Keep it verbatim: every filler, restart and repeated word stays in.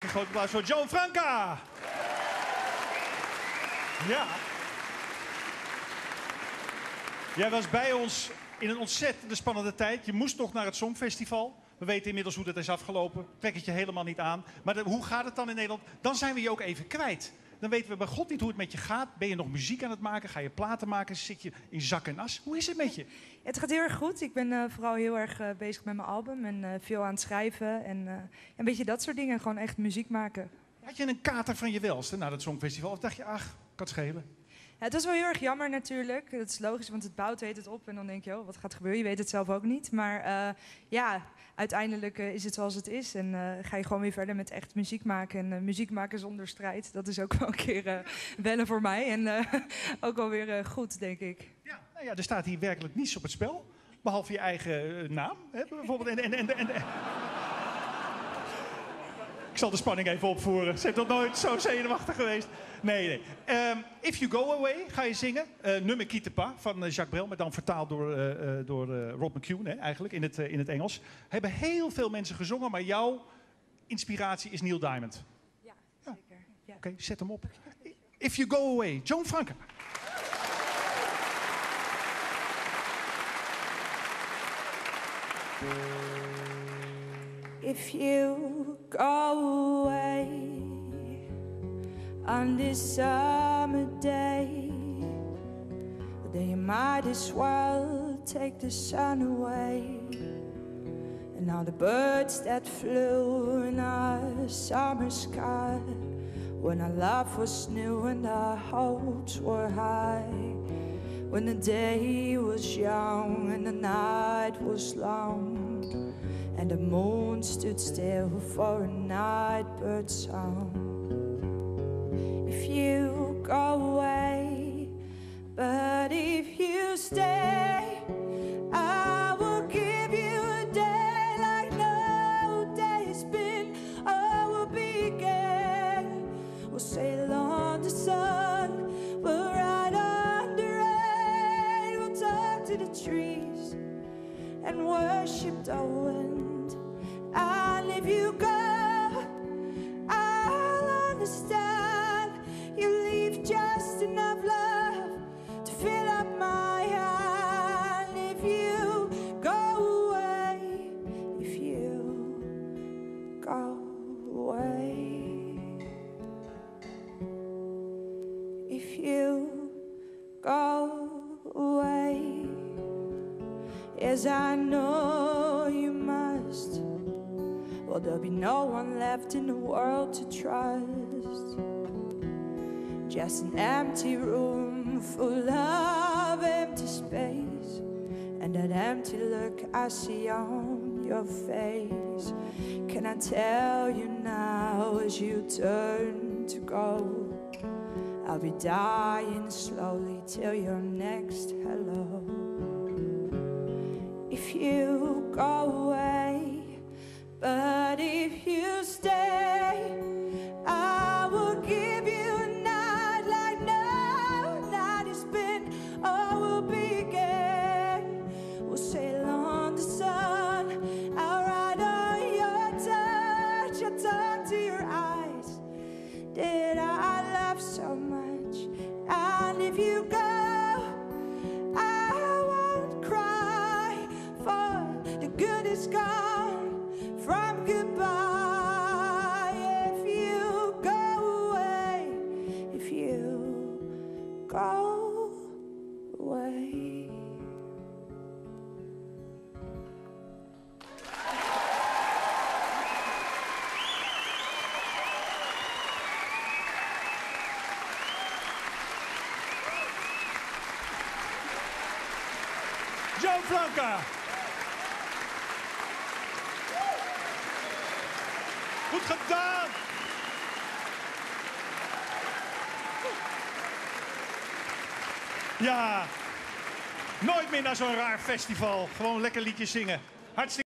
Een groot applaus voor Joe Franka. Ja. Jij was bij ons in een ontzettend spannende tijd. Je moest nog naar het Songfestival. We weten inmiddels hoe dat is afgelopen. Trek het je helemaal niet aan. Maar de, hoe gaat het dan in Nederland? Dan zijn we je ook even kwijt. Dan weten we bij God niet hoe het met je gaat. Ben je nog muziek aan het maken? Ga je platen maken? Zit je in zak en as? Hoe is het met je? Het gaat heel erg goed. Ik ben uh, vooral heel erg uh, bezig met mijn album. En uh, veel aan het schrijven. En uh, een beetje dat soort dingen. Gewoon echt muziek maken. Had je een kater van je welste na het Songfestival? Of dacht je, ach, kan het schelen? Ja, het was wel heel erg jammer natuurlijk. Dat is logisch, want het bouwt heet het op. En dan denk je, oh, wat gaat gebeuren? Je weet het zelf ook niet. Maar uh, ja, uiteindelijk uh, is het zoals het is. En uh, ga je gewoon weer verder met echt muziek maken. En uh, muziek maken zonder strijd, dat is ook wel een keer uh, wennen voor mij. En uh, ook wel weer uh, goed, denk ik. Ja, nou ja, er staat hier werkelijk niets op het spel. Behalve je eigen uh, naam, hè, bijvoorbeeld. En, en, en, en, en. Ik zal de spanning even opvoeren. Ze heeft nog nooit zo zenuwachtig geweest. Nee, nee. Um, If You Go Away ga je zingen. Uh, Nummer Quitte Pas van uh, Jacques Brel. Maar dan vertaald door, uh, uh, door uh, Rod McCune, hè, eigenlijk, in het, uh, in het Engels. Hebben heel veel mensen gezongen, maar jouw inspiratie is Neil Diamond. Ja, zeker. Ja. Oké, okay, zet hem op. If You Go Away, Joan Franka. If you go away on this summer day, then you might as well take the sun away. And all the birds that flew in our summer sky, when our love was new and our hopes were high, when the day was young and the night was long, and the moon stood still for a night bird song. If you go away, but if you stay, I will give you a day like no day's been. I will begin. We'll sail on the sun, we'll ride on the rain, we'll talk to the trees and worship the wind. And if you go, I'll understand. You leave just enough love to fill up my hand. If you go away, if you go away, if you go away, yes, I know you must. Well, there'll be no one left in the world to trust. Just an empty room full of empty space, and that empty look I see on your face. Can I tell you now as you turn to go, I'll be dying slowly till your next hello. If you go away, but if you stay, I will give you a night like no night has been. I will begin. We'll sail on the sun, I'll ride on your touch, I'll talk to your eyes. Did I love so much? And if you go, I won't cry, for the good is gone from goodbye. If you go away, if you go away. Joan Franka. Goed gedaan! Ja, nooit meer naar zo'n raar festival. Gewoon lekker liedjes zingen. Hartstikke